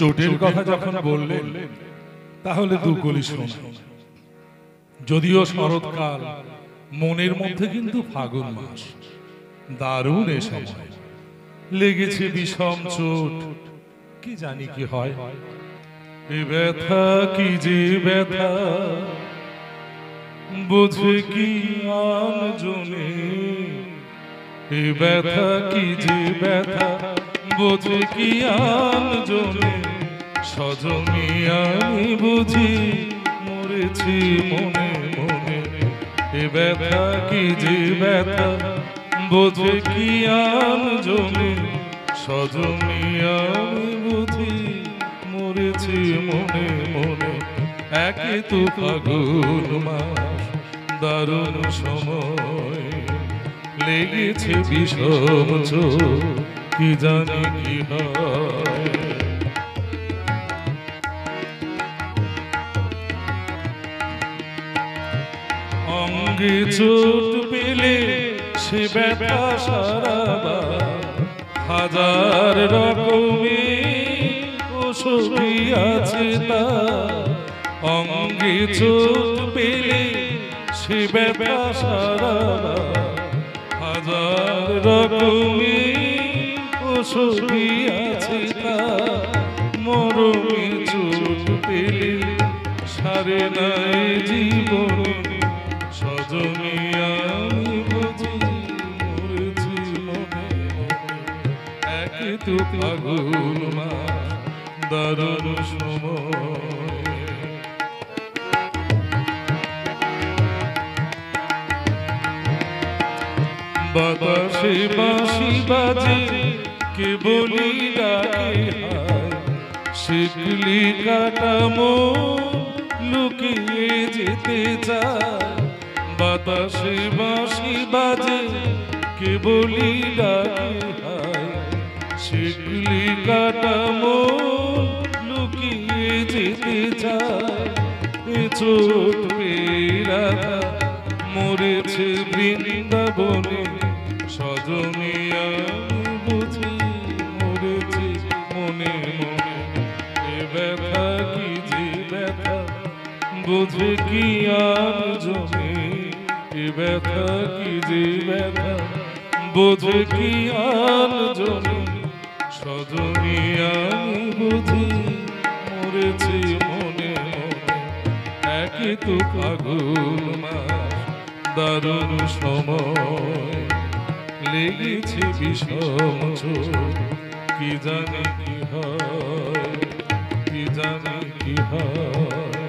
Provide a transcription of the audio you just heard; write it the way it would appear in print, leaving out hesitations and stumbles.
চোটের কথা যখন বললেন তাহলে দুকলি শোনা। যদিও শরৎকাল, মনের মধ্যে কিন্তু ফাগুন মাস। দারুণ এ সময় লেগেছে বিষম চোট, কি জানি কি হয়। এ ব্যথা কি যে ব্যথা, বুঝে কি আন জনে। এ ব্যথা কি যে ব্যথা, বুঝে কি আন জনে। সজনী আমি বুঝি মরেছি মনে মনে। এ ব্যথা কি যে ব্যথা, বুঝে কি আন জনে। সজনী আমি বুঝি মরেছি মনে মনে। একে তো ফাগুন মাস, দারুণ সময় লেগেছে বিষম চোট, কি জানি কি হয়। অঙ্গে চোট পেলে সে ব্যথা সারাবার, হাজার রকমের ওষুধই আছে তার। অঙ্গে চোট পেলে সে ব্যথা সারাবার, হাজার রকমের ওষুধই আছে তার। মরমে চোট পেলে সারে নাই জীবনে। সজনী আমি বুঝি মরেছি মনে মনে। একে তো ফাগুন মাস, দারুণ সময়। বাতাসে বাঁশি বাজে, কে বলি ডাকে হায়। শিকলি কাটা মন লুকিয়ে যেতে চায়। বাতাসে বাঁশি বাজে, কে বলি ডাকে হায়। শিকলি কাটা মন লুকিয়ে যেতে চায়। এ চোট পেরা মরেছে বৃন্দাবনে। সজনী আমি বুঝি মরেছি মনে মনে। এ ব্যথা কি যে ব্যথা, বুঝে কি আর জমে। এ ব্যথা কি যে ব্যথা, বুঝে কি আর জমে। সজনী আমি বুঝি মরেছি মনে মনে। একে তো ফাগুন মাস, দারুণ সময় লেগেছে বিষম চোট, কি জানি কি হয়, কি জানি কি হয়।